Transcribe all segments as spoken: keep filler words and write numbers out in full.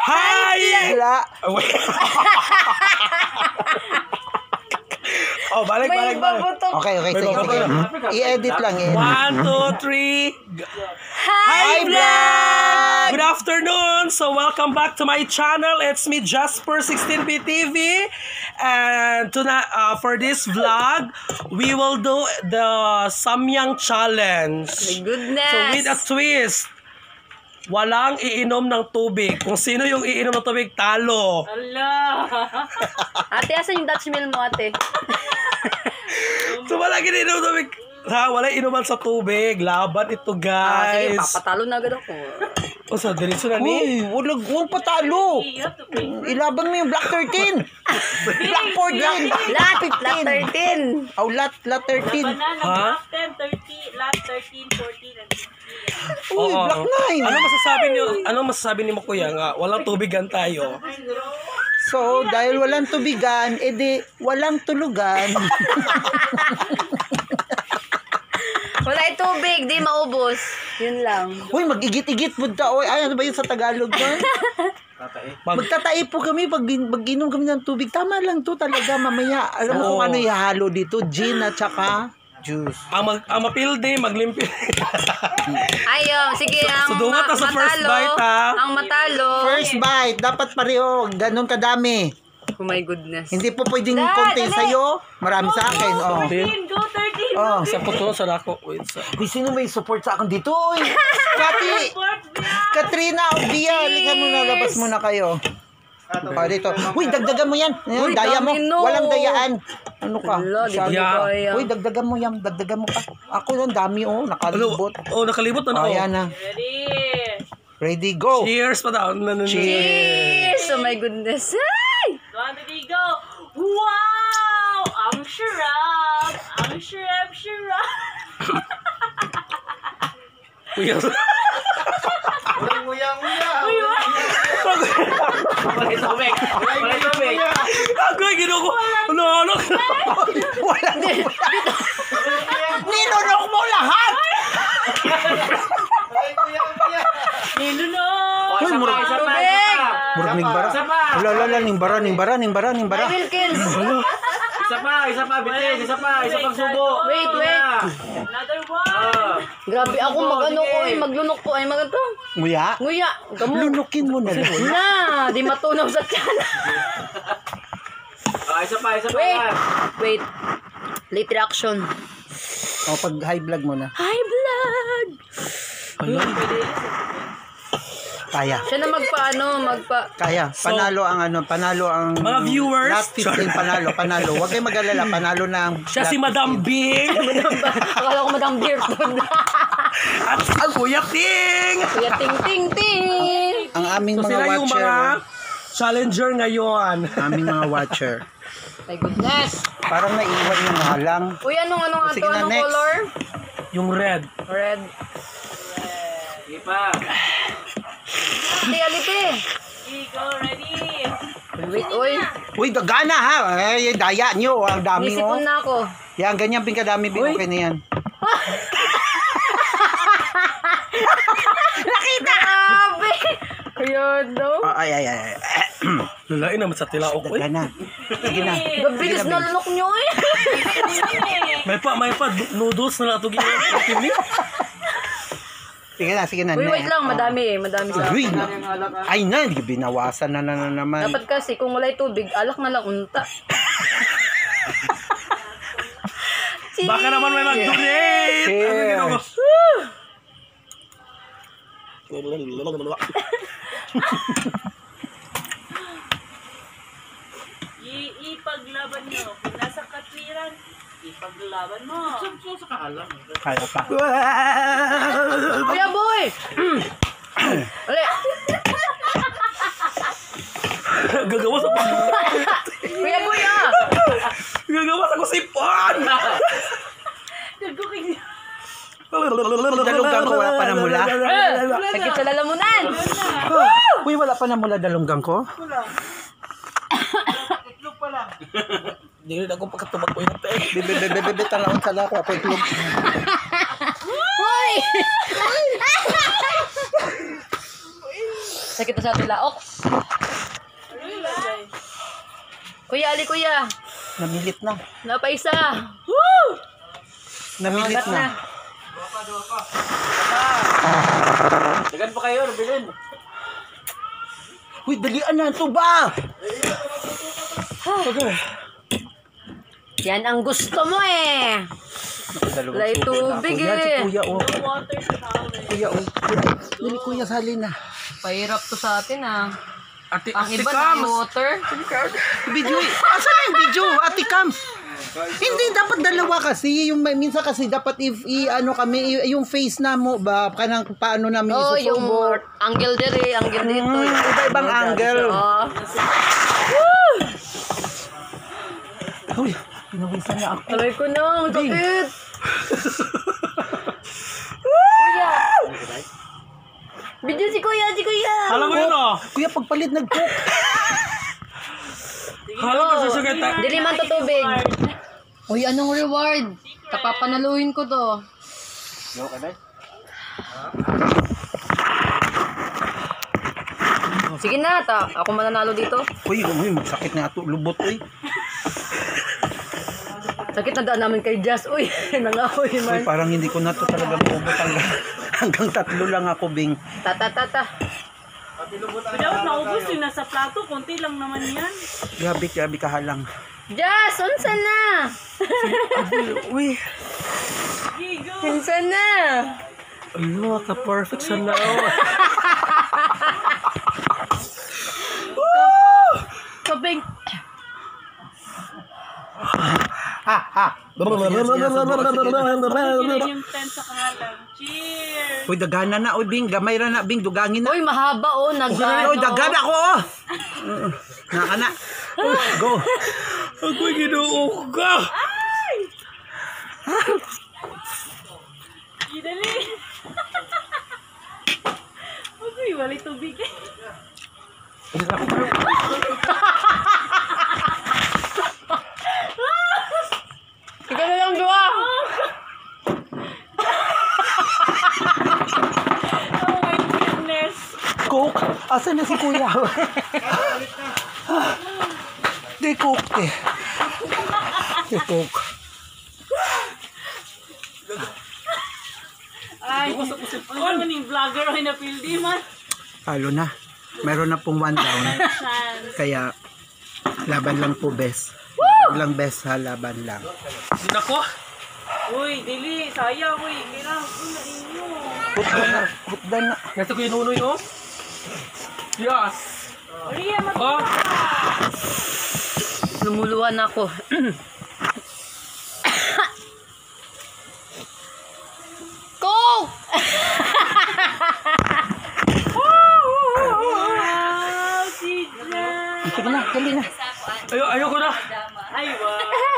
Hi! Wala. Oh, balik, balik, balik. Okay, okay. Sige, sige. I-edit lang eh. One, two, three. Hi, vlog! Good afternoon! So, welcome back to my channel. It's me, Jasper sixteen B T V. And tonight, uh, for this vlog, we will do the Samyang Challenge. My goodness! So, with a twist. Walang iinom ng tubig. Kung sino yung iinom ng tubig, talo. Ala! Ate, asan yung Dutch meal mo, ate? So, walang iinom ng tubig. Ha, walang inuman sa tubig. Laban ito, Ah, sige, guys. papatalo na agad ako. O, sa diretso na ni. Uy, walang huwag patalo. Ilaban mo yung Black thirteen. Black fourteen. Lat! Lat thirteen! Oh, lat, lat thirteen. Ha? ten, thirty, last thirteen, fourteen, and fifteen. Uy, Oo. Black nine. Ano masasabi niyo? Ano masasabi ni mo, kuya, nga walang tubigan tayo? So, dahil walang tubigan, edi walang tulugan. Wala yung tubig, di maubos. Yun lang. Uy, mag-igit-igit po ta. Uy, ay, ano ba yun sa Tagalog doon? Mag- Magtatae po kami pag mag-inom kami ng tubig. Tama lang to talaga. Mamaya, alam mo Oo. kung ano ihalo dito? Gin at saka juice. ang, mag, ang mapilde, maglimpyo. Ay, um, sige, ang Sudungat na sa first bite, ha? Ang matalo. First bite, dapat pareho. Ganun kadami. Oh my goodness. Hindi po pwedeng Dad, konti dali. sa'yo. Marami sa akin. Oh. thirteen, go thirteen! Oh. Sa puto, sa lako. Wait, sa... Uy, sino may support sa akin dito? Uy, Kati! Katrina, Obia, halika muna, labas muna kayo. Oh, dito. Uy, dagdagan mo yan. Ayan, Uy, daya mo. dami, no. Walang dayaan. Ano ka? Wala, di Masyado ko Yeah. kaya. Uy, dagdagan mo yan. Dagdagan mo pa. Ako yung dami, oh. Ano? Nakalibot. Oh, nakalibot na Oh, ako. yan na. Ready? Ready, go. Cheers pa daw. Cheers! Oh my goodness. Ay! One, three, go! Wow! Ang sarap! Ang sarap, sarap! Kuya. Uy, wow! Balay tubig. Balay tubig. Ako yung ginuko. Ano, ano? Walang ninunok mo lahat! Nilunok! Uy, murag. Tubig! Murag ning bara. Wala, wala, ning bara, ning bara, ning bara, ning bara. Ay, Wilkins! Isa pa, isa pa, bitin, isa pa, isa pang subo. Wait, wait. Another one! Grabe ako mag-ano ko eh, maglunok ko ay mag-ano. Nguya? Nguya, gamo. Lunukin mo na lang. Na, di matunaw sa tiyan. Ah, isa pa, isa pa. Wait, yan. wait. Late reaction. O, pag high vlog mo na. Hi, vlog! Kaya. Siya na magpa-ano, magpa... Kaya. Panalo ang ano, panalo ang... Mga viewers. Last fifteen, panalo, panalo. Huwag kayong mag-alala, panalo ng... Siya si Madam Bing. Akala ko madang beer food. At ang Kuya Ting. Kuya ting ting ting! Ang aming So mga sila yung watcher. mga challenger ngayon. Aming mga watcher. My goodness! Parang naiwan yung halang. Uy, anong anong Sige ato? na, Anong next. color? Yung red. Red. Sige pa. Ate, alite! Okay, go, ready? Wait, uy. Uy, gana ha. Eh, daya nyo. Ang dami Nisipon mo. na ako. Yan, ganyan pingkadami. Uy. Okay na yan. Grabe! Ayun, no? Ah, ay, ay, ay. ay. Lulain naman sa tilaok. Uy. Gana. Sige na. Gabilis na lunok nyo eh! May pa, may pa. Noodles na lang ito ginawa. Sige na, sige na. Uy, wait Ne. lang. Madami eh. Madami sa Uy, akin. ay na, hindi binawasan na na, na naman. Dapat kasi kung wala'y tubig, alak na lang unta. Baka naman may mag-donate. Ano ginagawa? I- ipaglaban nyo. Kung nasa katwiran, ipaglaban mo. Kaya pa. Kuya boy! Uli! Gagawa sa Kuya boy ah! Gagawa sa kusipon. Nagkuking Dalunggang ko, wala pa na mula. Sakit sa lalamunan! Uy, wala pa na mula dalunggang ko. itlog pa lang. Hindi rin ako pagkatubag ko yung tayo. Bibibibibibit ang laon sa lako. Ako itlog. Hoy! Sakit na sa tilaok. Kuya, ali kuya. Namilit na. Napaisa. Namilit Angat na. Dagan pa kayo, bilhin. Uy, dalian na ito ba? Yan ang gusto mo eh. Wala yung tubig Kuya, si eh. kuya, oh. Water sa towel. Kuya, oh. Dali, kuya, sali na. Pahirap to sa atin ah. Ate, Ang ate iba Kams. na water. Video, eh. Asan yung video? Ate Kams. Hindi, dapat dalawa kasi. Yung may- minsan kasi dapat if i ano kami, i- yung face na mo ba, kanang paano namin Oh, yung isusubot. angle dire, angle dito. Mm, iba-ibang angle. Oh. Uy, pinawisan na ako. Aray ko na, ang sakit. Kuya. Video si kuya, si kuya. Hala ko yun oh. Kuya, pagpalit nag-cook. Hala ko sa sugat. Dili man to tubig. Uy, anong reward? Kapapanaluhin ko to. Sige na, ta. Ako mananalo dito. Uy, uy, magsakit na ito. Lubot, uy. Sakit na daan namin kay Jazz. Uy, nangahoy Uy, man. parang hindi ko na ito talaga maubot. Hanggang, hanggang tatlo lang ako, Bing. Ta, ta, ta, ta. Dapat naubos yung nasa plato. Konti lang naman yan. Grabe, grabe kahalang. Jazz, unsa na? Uy, Gigo. Unsa na? Ano, ka-perfect sa lao. Kabing. ha, ha. Ilan yung ten sa kahalang. Cheers! Uy, dagana na, uy, Bing. Gamay ra na, Bing. Dugangin na. Uy, mahaba oh. Nag Uy, dagana ko, oh. Naka na. Go. Ako'y ginuok ka. Idali! Uy, wala tubig eh. Ikaw na lang dua. Oh my goodness! Coke. Asan na si kuya? Di coke, eh. Di coke. Ay, ano naman yung vlogger ay napildi man? Talo na. Meron na pong one down. Chance. Kaya, laban lang po, best. Laban lang, best, ha. Laban lang. Nako. Uy, dili, sayang, uy. Kailangan ko na inyo. Hutdan na. Hutdan na. Nasa ko yung nunoy oh. Yes. Ria, mat- Oh. Lumuluan ako. Coke! Wow, si Jan. Sige na, dali na. Ayo, ayoko na. Ay, wow.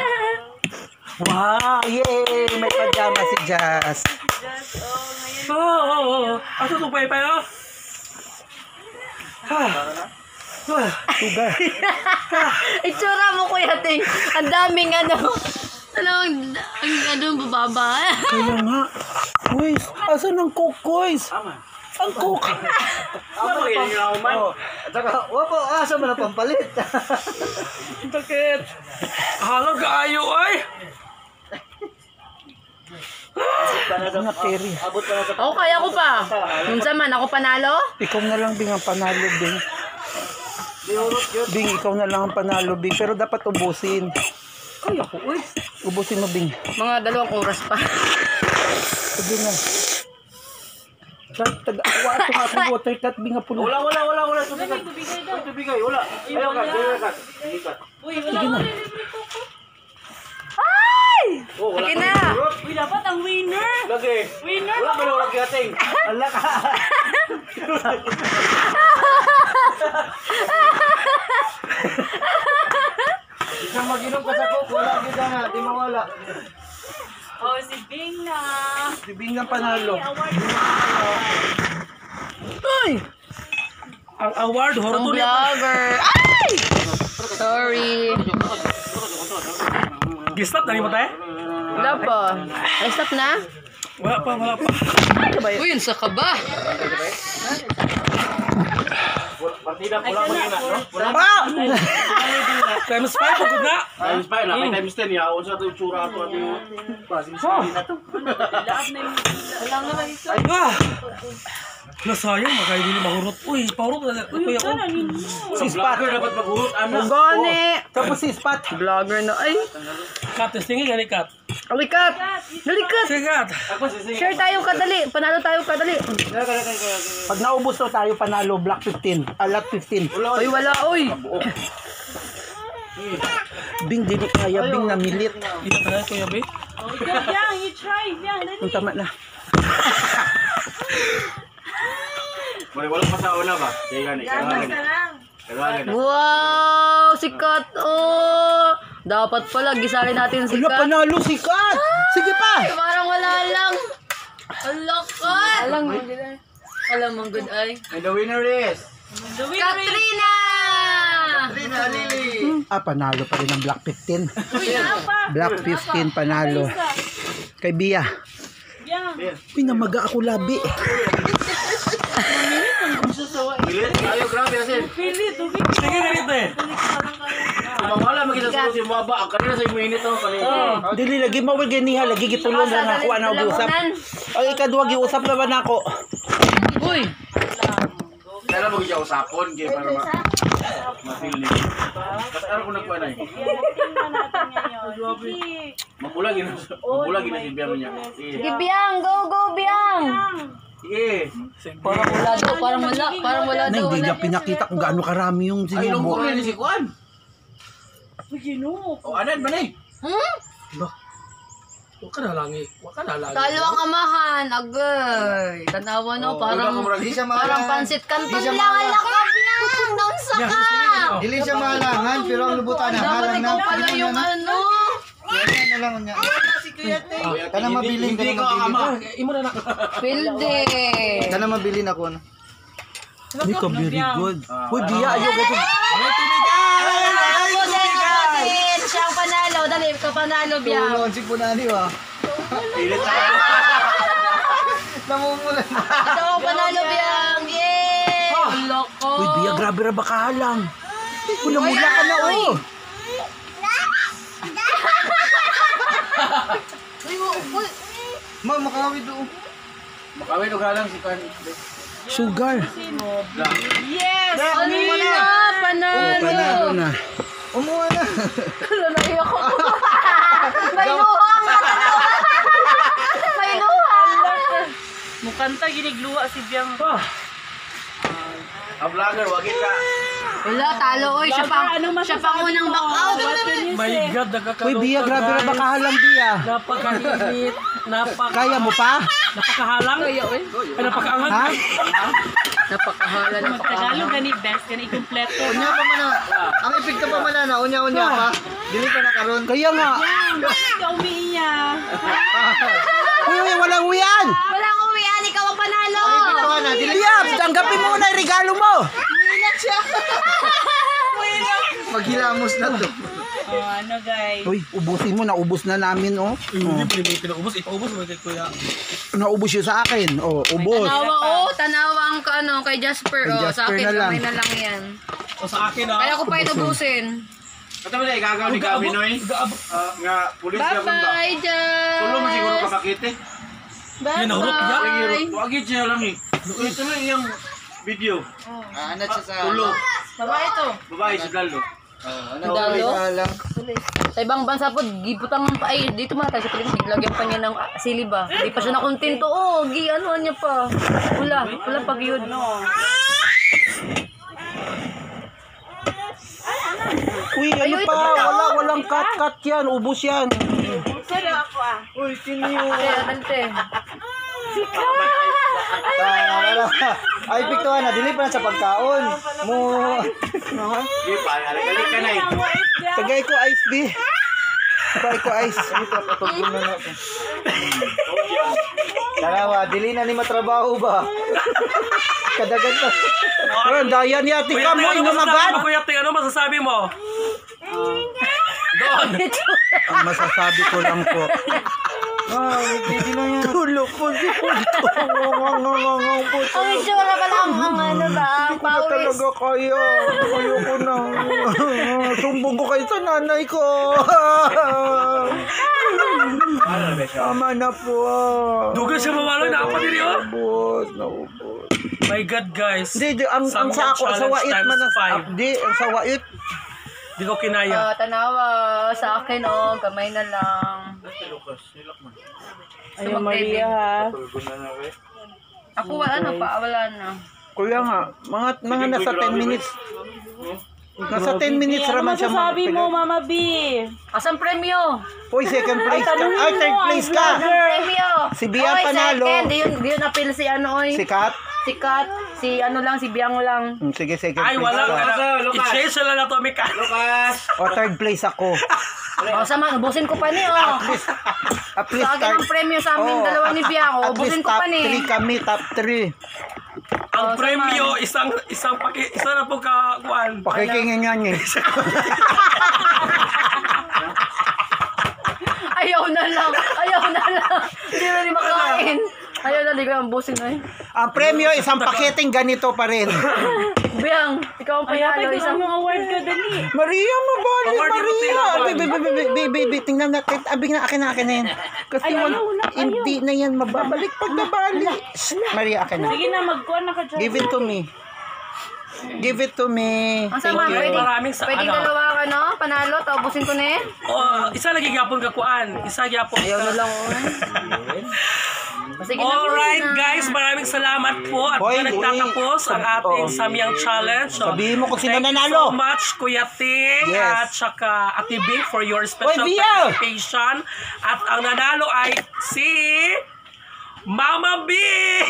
Wow, yay! May pajama si Jazz. Just, oh, ngayon. Oh, oh, oh. Ato itong paypay oh. Sugar. Itsura mo kuya Ting. Ang daming ano. Ano, ang, ang ano, bababa. Kaya nga. Guys, asan ang coke, guys? Ang coke. Ano yan yung man? At saka, wapo, asa mo na pampalit? Bakit? Halang kaayo ay. Nga, Terry. Abot pa na sa... Ako kaya ko pa. Minsan man, ako panalo. Ikaw na lang, Bing, ang panalo, Bing. Bing, ikaw na lang ang panalo, Bing. Pero dapat ubusin. Kaya ko, uy. Ubusin mo, Bing. Mga dalawang oras pa. Sabi na. Taga-awa ito nga akong water cut, Bing, nga puno. Wala, wala, wala, wala. Tubigay, tubigay daw. Tubigay, wala. Ayaw ka, ayaw ka. Hindi ka. Uy, wala ko rin. Oh, wala Sige ka. na. Uy, dapat ang winner. Lagi. Winner Wala ba na wala kiyating? Ala ka. Isang mag-inom ka sa coke, wala kita na, di mawala. Oh, si Bing na. Si Bing ang panalo. Award. Ay! Ang award, Ang horto niya. vlogger. Ay! Sorry. Gistap na ni mo tayo? Wala pa. Ay, stop na. Wala pa, wala pa. Uy, yun sa kaba. Partida pula mo na, no? Pula. Ah! Times five, pagod na. Times five lang, may times ten ya. Unsa to itsura ato ato. Basim sa na to. Ah! Nasayang, makaya din mahurot. Uy, pahurot na. Kuya ko. Si Spot dapat maghurot ana. Gani! Tapos si Spot. Vlogger na. Ay, Kat, testingin gani, Kat. alikat! Dalikat! Sige, Kat. Ako si Share tayo kadali. Panalo tayo kadali. Pag naubos na tayo panalo, Black fifteen. Alat fifteen. Ay, wala, oy! Bing, di kaya, Bing, namilit. Dito tayo, Kuya B. Oh, ikaw, Biang, you try, Biang, dali. Ang tama na. Wala wala pa sa una ba? Kaya gani. Basta lang. Kaya Wow! Sikat! Oh! Dapat pala, gisarin natin Wala, sikat. panalo si Kat. Sige pa. Ay, parang wala lang. Alakat! Alam mo, alam mo, good eye. And the winner is The winner is... Katrina! Rina Lily. Ah, panalo pa rin ang Black fifteen. Uy, apa? Black fifteen panalo. Kay Bia. Biang. Uy, namaga ako labi. Bilit. Ayo grabe asin. Pili, tubig. Sige, ganito eh. Mamala makita sa si Maba. Ang kanina sa minute to kanina. Dili lagi mawag ganiha, lagi gitulong na ako ana usap. Ay ikaduwa giusap naman ako. Uy! Kaya mo gyud usapon kay para ma ma-feel ni. Basta ara ko nagkuha na. Tingnan natin ngayon. Sige. Mamula gina. Mamula gina si Biamo niya. Sige, Biang! Go, go, Biang! Sige. Parang wala daw, parang wala, parang wala Na daw. hindi Wala. niya pinakita kung gaano karami yung Ay nung sinubo. ko ni si Kuan. Uy, ginoo. O anan ba ni? Hmm? Huwag ka na lang eh. Huwag ka na lang. Talo ang amahan, agay. Tanawa no, parang, Di siya parang pansit kanton lang. Ala ka, Biang! Naunsa ka! Dili siya mahalangan, pero ang lubutan na Dapat halang ikaw na. pala yung ano. Yan na lang niya. Kana mabiling, Hindi kana ko ang ama. mabiling. Imo na na. Pilde. Kana mabiling ako na. Hindi ka very good. Uy, Bia, ayaw ka dun. Ako din, kapatid. Siya ang panalo. Dali, ikaw panalo, Biang. Tulon si Punani wa. Pilit sa Namumulan. Ikaw ang panalo, Biang. Yay! Ang loko. Uy, Bia, grabe ra baka halang. Mula-mula ka na, oh. Ma, makawid do. Makawin og halang si Kuan. Sugar. Yes! Ano na? Panalo. Panalo na. Umuha na. Wala na iyak ako. May luhang. May luhang. Mukanta, ginigluwa si Biang. Ang vlogger wag ka. Wala, talo. Oy, siya pang, siya pang unang back out. My God, nagkakaloka. Uy, Bia, grabe ra baka halang, Bia. Napakainit. Napaka... Kaya mo pa? Napakahalang. Kaya, oy. Ay, napakaanghang. Ha? Napakahala, Tagalog napakahala. gani best, gani kompleto. Unya pa man na. Ang epekto pa man na, unya-unya pa. Dili pa na karon. Kaya nga. Ikaw umiiyak. Uy, uy, walang uyan. Walang uwian, ikaw ang panalo. Epekto na, dili. Bia, tanggapin mo muna yung regalo mo. Maghilamos na to. Oh, ano guys? Uy, ubusin mo, naubos na namin, oh. Hindi, hindi pinaubos. Ipaubos mo kay Kuya. Naubos yun sa akin. Oh, ubos. Tanawa, oh, tanawa ang ka, ano, kay Jasper. Kay Oh, sa Jasper akin, na lang. kamay na lang yan. O sa akin ah. Kaya ko pa inubusin. Ato ba dai gagaw ni Gabi noy? Ah, nga pulis ka ba? Bye-bye, Jas. Tulo man siguro ka makite. Yun, nahurot niya. Bye-bye. Wag gid siya lang eh. Ito na iyang video. Ah, ana siya sa. Tulo. Babae to. Babae si Dalo. Ano Dalo? lang. Sa ibang bansa po, giputang pa, ay, dito mga tayo sa Pilipinas, lagyan pa niya ng ah, silib ah. Hindi pa siya nakontento. Oh, gi, ano niya pa. Wala, wala pag yun. Uy, ano pa? Wala, walang cut-cut yan. Ubos yan. Sino ako ah? Uy, kiniyo. Ay, adante. Ay, epekto na, dili pa na sa pagkaon. Mo. Di pa alagalit ka nay. Tagay ko ice, B. Tagay ko ice. Pagod na na. Dalawa, dili na ni matrabaho ba? Kadagan pa. Pero daya niya, tika mo, inumagad. Kuya Ting, ano masasabi mo? Doon. Ang masasabi ko lang po, Ah, hindi lang yan. Tulog po si Puto. Ngangangangang po. Ang itsura pa lang ang ano ba, ang Hindi ko na pawis. talaga kaya. Ayoko na. Sumbong ko kayo sa nanay ko. Tama na po. Dugan siya mawalo na apa diri oh. Naubos, naubos. My God guys. Hindi, di, ang, ang sa ako, sa wait man ang five. Di, ang sa wait. Di ko kinaya. Ah, tanawa sa akin oh, gamay na lang. Ayun, Maria ha. Ako wala na pa, wala na. Kuya nga, mga, mga nasa ten minutes. Nasa ten minutes Ano raman siya masasabi mo, magpigay. Mama B? Asang premyo? Uy, second place ka. tanungin Ay, third mo, place ang ka. vlogger. Premyo. Si Biang Oy, panalo. second, di yun, di yun apil si ano oy. Si Kat? Si Kat, si ano lang, si Biang lang. Hmm, sige, second Ay, place wala ka. ka na. I-change na lang na to, Mika. O, third place ako. O sama, ubusin ko pa ni oh. At Sa least akin ang third. premyo sa amin, Oh, dalawa ni Biang. At Ubusin least ko top pa ni. three kami, top three. Ang Oh, premyo, isang, isang paki, isa na po ka, kuan. Pakikingin nga niya. Ayaw na lang, ayaw na lang. Hindi na rin makain. Ayaw na, di ko ang busin na eh. Ang premyo, isang paketing ganito pa rin. Biang, ikaw ang Ay, ate, panalo. gusto Isang mong award ka dali. Maria, mabali, Award yung Maria. tila, award. Baby, baby, baby, baby, baby, tingnan natin. Abing na, akin na, akin na yan. Kasi Ay, wala, ayaw, wala, ayaw. hindi na yan mababalik pag nabali. Shh, Maria, akin na. Sige na, magkuhan na ka dyan. Give it to me. Give it to me. Ang Thank sama, you. pwede, Maraming sa- pwede ano? dalawa ka no? Panalo, taubusin ko na eh. Oh, isa lagi gapon ka kuan. Isa gyapon. Ayaw na lang. Sige na, Alright busin na. guys, maraming salamat po at Hoy, dyan nagtatapos ang ating oh. Samyang Challenge. So, Sabihin mo kung sino thank you nanalo. so much Kuya Ting Yes. at saka Ate Bing for your special Hoy, Bia! participation. At ang nanalo ay si Mama B!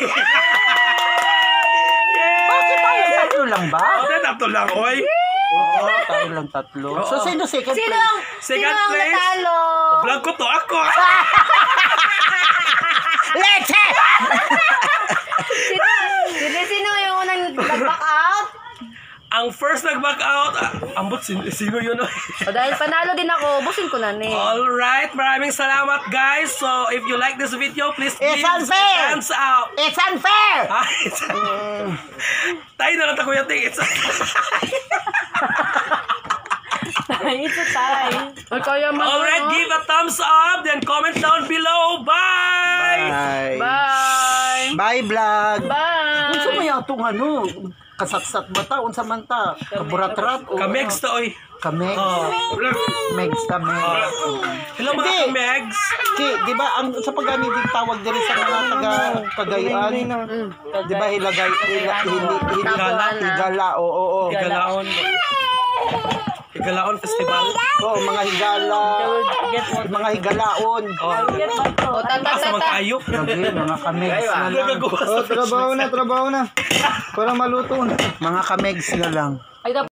Bakit tayo tatlo lang ba? Oh, tatlo lang, oy. Oo, tayo lang tatlo. So, sino second Sino place? ang, sino Second ang place. natalo? Vlog ko to, ako. Leche! Sino, sino, sino yung unang nag-back out? Ang first nag-back out, ah, ambot, sino, sino yun? oy? O dahil panalo din ako, busin ko na ni. Alright, maraming salamat guys. So, if you like this video, please It's give unfair! hands up. It's unfair! Ah, it's tayo na lang ta Kuya Ting. It's Ito tayo. Ay, kaya mo. Alright, give a thumbs up, then comment down below. Bye! Bye. Bye. Bye, vlog. Bye. Unsa may atong ano? Kasatsat ba ta? Unsa man ta? Kaburatrat? o- Kamegs to, oy. Kamegs. Oh. Megs kami. Hello mga Hindi. Kamegs. Ki, di ba ang sa pagani di tawag diri sa mga taga Cagayan? Di ba hilagay hila, hili, hili, Higala. higala, oo, oo. Higalaon. Higalaon Festival. Oo, mga higala. Get what? Mga higalaon. Oh. Get what to? O, tata, Asa tata. magkaayok. Grabe, mga kamegs na lang. Gagawa Oh, sa trabaho na, trabaho na. Para maluto na. Mga kamegs na lang. Ay,